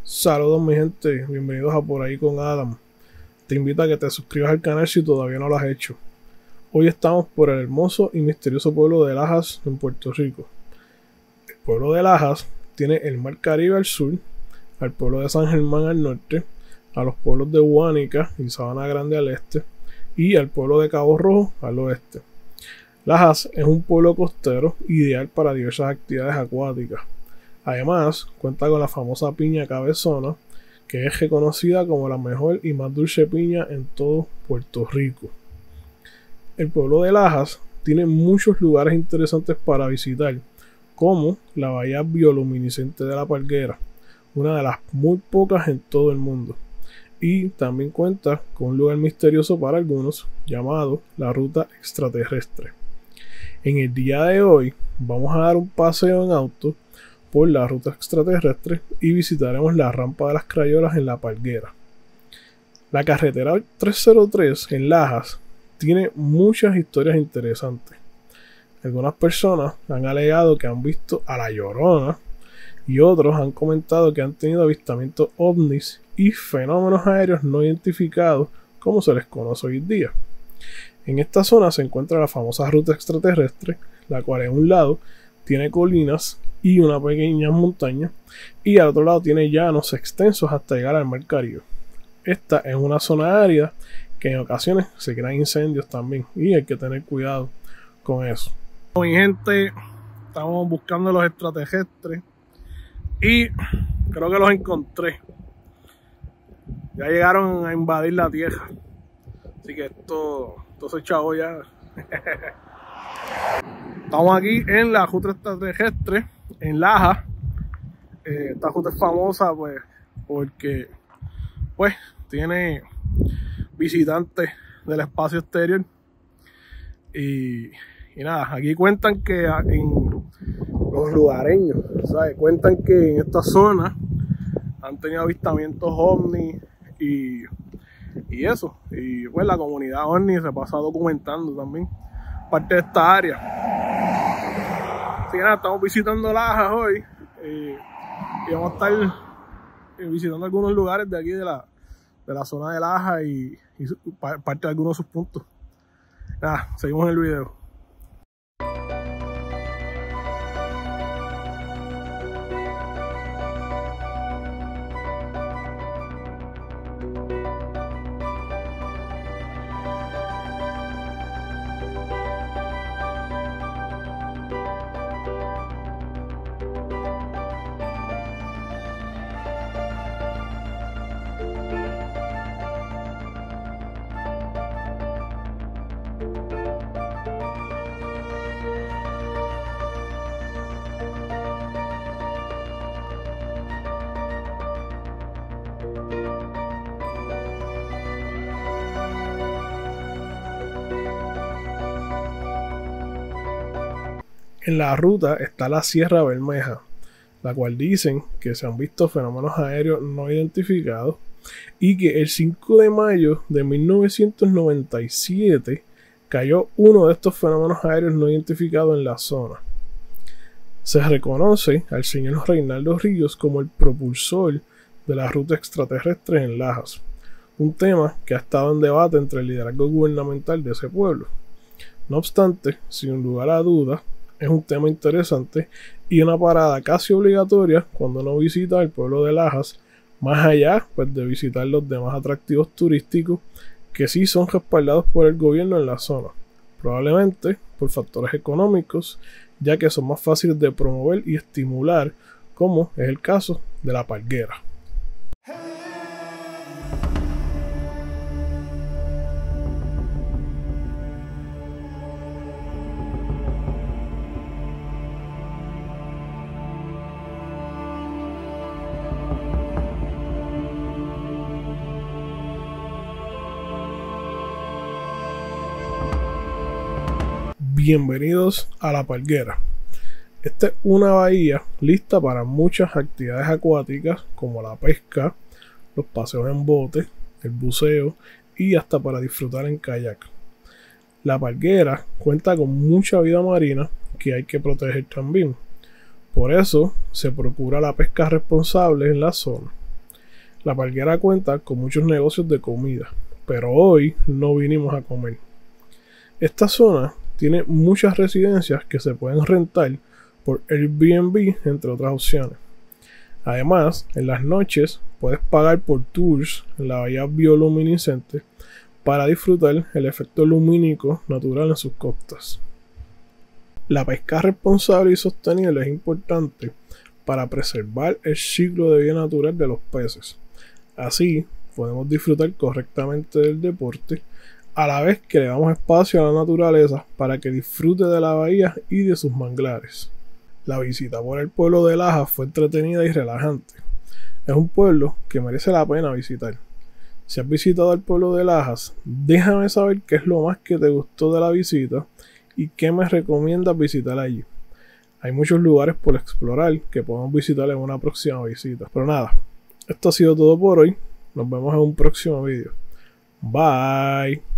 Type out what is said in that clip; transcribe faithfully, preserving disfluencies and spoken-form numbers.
Saludos mi gente, bienvenidos a Por Ahí con Adam. Te invito a que te suscribas al canal si todavía no lo has hecho. Hoy estamos por el hermoso y misterioso pueblo de Lajas en Puerto Rico. El pueblo de Lajas tiene el Mar Caribe al sur, al pueblo de San Germán al norte, a los pueblos de Guánica y Sabana Grande al este y al pueblo de Cabo Rojo al oeste. Lajas es un pueblo costero ideal para diversas actividades acuáticas. Además, cuenta con la famosa piña cabezona, que es reconocida como la mejor y más dulce piña en todo Puerto Rico. El pueblo de Lajas tiene muchos lugares interesantes para visitar, como la bahía bioluminiscente de La Parguera, una de las muy pocas en todo el mundo. Y también cuenta con un lugar misterioso para algunos, llamado la Ruta Extraterrestre. En el día de hoy vamos a dar un paseo en auto por la Ruta Extraterrestre y visitaremos la Rampa de las Crayolas en La Parguera. La carretera trescientos tres en Lajas tiene muchas historias interesantes. Algunas personas han alegado que han visto a La Llorona y otros han comentado que han tenido avistamientos ovnis y fenómenos aéreos no identificados como se les conoce hoy en día. En esta zona se encuentra la famosa Ruta Extraterrestre, la cual en un lado tiene colinas y una pequeña montaña, y al otro lado tiene llanos extensos hasta llegar al Mar Caribe. Esta es una zona árida que en ocasiones se crean incendios también y hay que tener cuidado con eso. Mi gente, estamos buscando los extraterrestres y creo que los encontré. Ya llegaron a invadir la Tierra, así que esto, esto se echó ya. Estamos aquí en la Ruta Extraterrestre en Lajas. Eh, esta ruta es famosa pues porque pues tiene visitantes del espacio exterior y, y nada, aquí cuentan que en los lugareños, ¿sabes? Cuentan que en esta zona han tenido avistamientos ovnis y, y eso, y pues la comunidad ovni se pasa documentando también parte de esta área. Así que nada, estamos visitando Lajas hoy eh, y vamos a estar eh, visitando algunos lugares de aquí de la, de la zona de Lajas y, y su, parte de algunos de sus puntos. Nada, seguimos en el video. En la ruta está la Sierra Bermeja, la cual dicen que se han visto fenómenos aéreos no identificados y que el cinco de mayo de mil novecientos noventa y siete cayó uno de estos fenómenos aéreos no identificados en la zona. Se reconoce al señor Reinaldo Ríos como el propulsor de la Ruta Extraterrestre en Lajas, un tema que ha estado en debate entre el liderazgo gubernamental de ese pueblo. No obstante, sin lugar a dudas, es un tema interesante y una parada casi obligatoria cuando uno visita el pueblo de Lajas, más allá pues, de visitar los demás atractivos turísticos que sí son respaldados por el gobierno en la zona, probablemente por factores económicos, ya que son más fáciles de promover y estimular, como es el caso de La Parguera. Bienvenidos a La Parguera. Esta es una bahía lista para muchas actividades acuáticas como la pesca, los paseos en bote, el buceo y hasta para disfrutar en kayak. La Parguera cuenta con mucha vida marina que hay que proteger también. Por eso se procura la pesca responsable en la zona. La Parguera cuenta con muchos negocios de comida, pero hoy no vinimos a comer. Esta zona tiene muchas residencias que se pueden rentar por Airbnb, entre otras opciones. Además, en las noches puedes pagar por tours en la bahía bioluminiscente para disfrutar el efecto lumínico natural en sus costas. La pesca responsable y sostenible es importante para preservar el ciclo de vida natural de los peces. Así, podemos disfrutar correctamente del deporte, a la vez que le damos espacio a la naturaleza para que disfrute de la bahía y de sus manglares. La visita por el pueblo de Lajas fue entretenida y relajante. Es un pueblo que merece la pena visitar. Si has visitado el pueblo de Lajas, déjame saber qué es lo más que te gustó de la visita y qué me recomiendas visitar allí. Hay muchos lugares por explorar que podemos visitar en una próxima visita. Pero nada, esto ha sido todo por hoy. Nos vemos en un próximo vídeo. Bye.